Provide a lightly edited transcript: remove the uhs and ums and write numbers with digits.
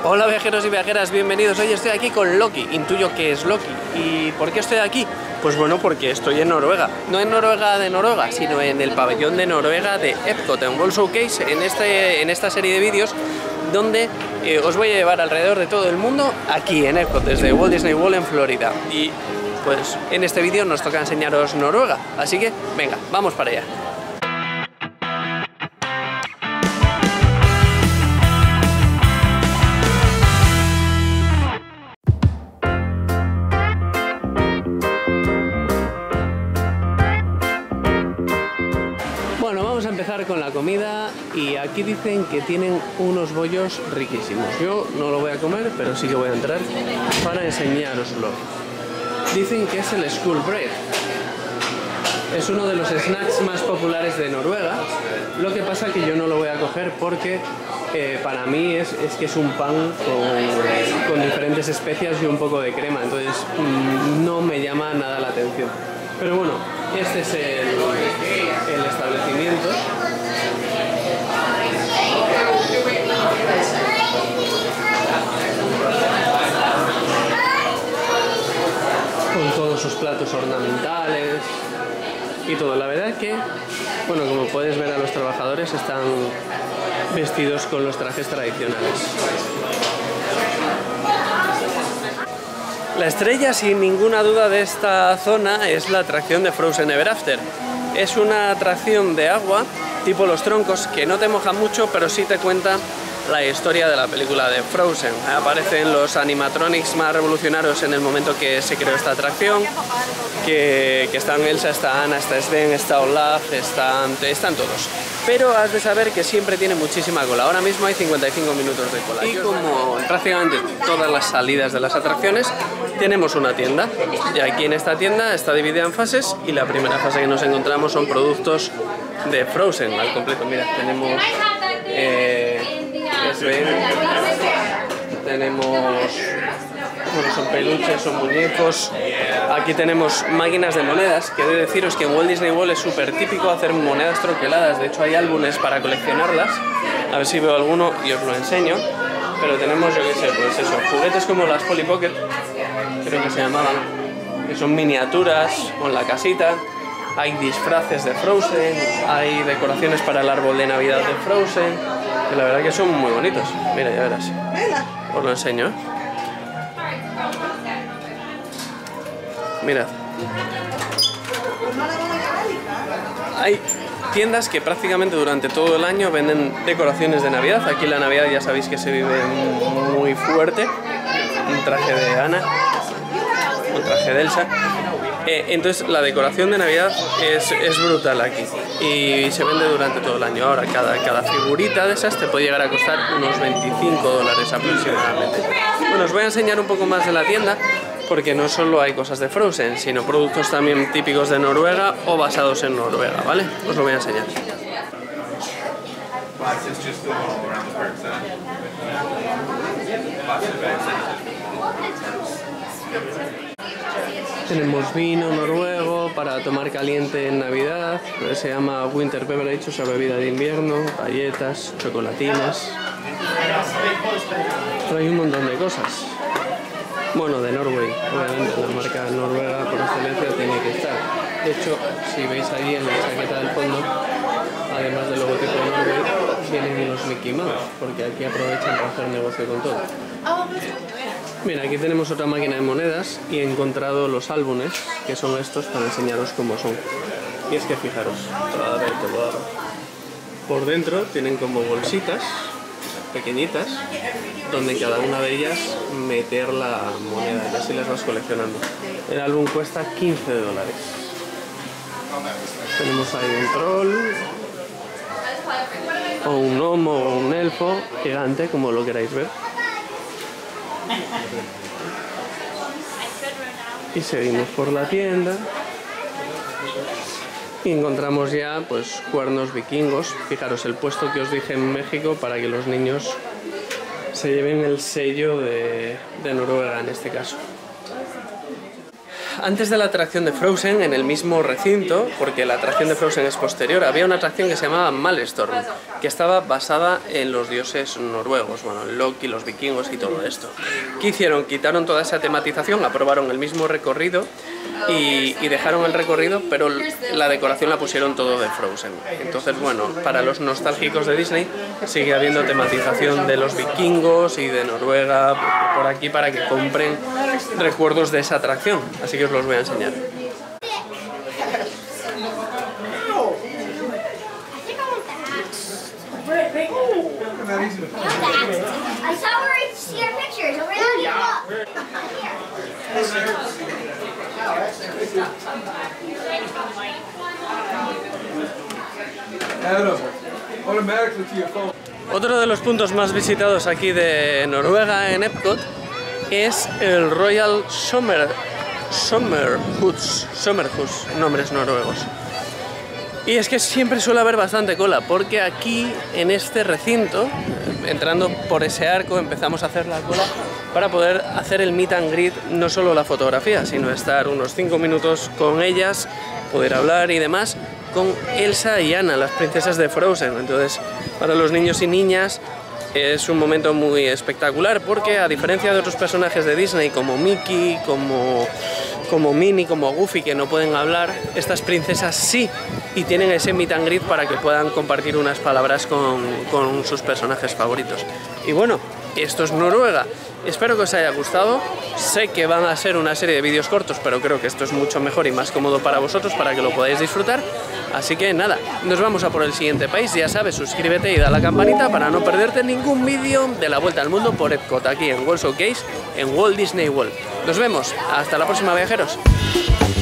Hola viajeros y viajeras, bienvenidos. Hoy estoy aquí con Loki, intuyo que es Loki. ¿Y por qué estoy aquí? Pues bueno, porque estoy en Noruega. No en Noruega de Noruega, sino en el pabellón de Noruega de Epcot, en World Showcase, en esta serie de vídeos donde os voy a llevar alrededor de todo el mundo, aquí en Epcot, desde Walt Disney World en Florida. Y pues en este vídeo nos toca enseñaros Noruega, así que venga, vamos para allá. Bueno, vamos a empezar con la comida y aquí dicen que tienen unos bollos riquísimos. Yo no lo voy a comer, pero sí que voy a entrar para enseñároslo. Dicen que es el School Bread. Es uno de los snacks más populares de Noruega. Lo que pasa que yo no lo voy a coger porque para mí es que es un pan con diferentes especias y un poco de crema. Entonces no me llama nada la atención. Pero bueno, este es el establecimiento. Con todos sus platos ornamentales y todo. La verdad es que, bueno, como puedes ver, a los trabajadores están vestidos con los trajes tradicionales. La estrella, sin ninguna duda, de esta zona es la atracción de Frozen Ever After. Es una atracción de agua, tipo Los Troncos, que no te moja mucho, pero sí te cuenta la historia de la película de Frozen. Aparecen los animatronics más revolucionarios en el momento que se creó esta atracción, que están Elsa, está Anna, está Sven, está Olaf, están todos. Pero has de saber que siempre tiene muchísima cola. Ahora mismo hay 55 minutos de cola. Y como prácticamente todas las salidas de las atracciones, tenemos una tienda. Y aquí en esta tienda está dividida en fases y la primera fase que nos encontramos son productos de Frozen al completo. Mira, tenemos tenemos, bueno, son peluches, son muñecos. Aquí tenemos máquinas de monedas, que he de deciros que en Walt Disney World es súper típico hacer monedas troqueladas. De hecho hay álbumes para coleccionarlas. A ver si veo alguno y os lo enseño. Pero tenemos, yo qué sé, pues eso, juguetes como las Polly Pocket, creo que se llamaban, que son miniaturas con la casita. Hay disfraces de Frozen, hay decoraciones para el árbol de Navidad de Frozen, que la verdad que son muy bonitos. Mira, ya verás. Os lo enseño, ¿eh? Mirad. Hay tiendas que prácticamente durante todo el año venden decoraciones de Navidad. Aquí la Navidad ya sabéis que se vive muy fuerte. Un traje de Anna, un traje de Elsa. Entonces la decoración de Navidad es brutal aquí y se vende durante todo el año. Ahora cada figurita de esas te puede llegar a costar unos $25 aproximadamente. Bueno, os voy a enseñar un poco más de la tienda porque no solo hay cosas de Frozen, sino productos también típicos de Noruega o basados en Noruega, ¿vale? Os lo voy a enseñar. Tenemos vino noruego para tomar caliente en Navidad, se llama Winter Beverage, o sea, bebida de invierno, galletas, chocolatinas. Pero hay un montón de cosas. Bueno, de Norway, obviamente, la marca noruega por excelencia tiene que estar. De hecho, si veis ahí en la chaqueta del fondo, además del logotipo de Norway, vienen los Mickey Mouse, porque aquí aprovechan para hacer negocio con todo. Mira, aquí tenemos otra máquina de monedas y he encontrado los álbumes, que son estos, para enseñaros cómo son. Y es que fijaros, por dentro tienen como bolsitas pequeñitas, donde cada una de ellas meter la moneda y así las vas coleccionando. El álbum cuesta $15. Tenemos ahí un troll, o un gnomo, o un elfo gigante, como lo queráis ver. Y seguimos por la tienda y encontramos ya pues cuernos vikingos. Fijaros el puesto que os dije en México para que los niños se lleven el sello de Noruega en este caso. antes de la atracción de Frozen, en el mismo recinto, porque la atracción de Frozen es posterior, había una atracción que se llamaba Malestorm, que estaba basada en los dioses noruegos, bueno, Loki, los vikingos y todo esto. ¿Qué hicieron? Quitaron toda esa tematización, aprobaron el mismo recorrido y dejaron el recorrido, pero la decoración la pusieron todo de Frozen. Entonces, bueno, para los nostálgicos de Disney sigue habiendo tematización de los vikingos y de Noruega por aquí para que compren recuerdos de esa atracción. Así que os los voy a enseñar. Otro de los puntos más visitados aquí de Noruega en Epcot es el Royal Sommerhus, nombres noruegos. Y es que siempre suele haber bastante cola, porque aquí en este recinto, entrando por ese arco, empezamos a hacer la cola para poder hacer el meet and greet, no solo la fotografía, sino estar unos 5 minutos con ellas, poder hablar y demás, con Elsa y Anna, las princesas de Frozen. Entonces, para los niños y niñas es un momento muy espectacular, porque a diferencia de otros personajes de Disney como Mickey, como Minnie, como Goofy, que no pueden hablar, estas princesas sí, y tienen ese meet and greet para que puedan compartir unas palabras con sus personajes favoritos. Y bueno, esto es Noruega. Espero que os haya gustado. Sé que van a ser una serie de vídeos cortos, pero creo que esto es mucho mejor y más cómodo para vosotros, para que lo podáis disfrutar. Así que nada, nos vamos a por el siguiente país. Ya sabes, suscríbete y da la campanita para no perderte ningún vídeo de la vuelta al mundo por Epcot, aquí en World Showcase, en Walt Disney World. Nos vemos, hasta la próxima, viajeros.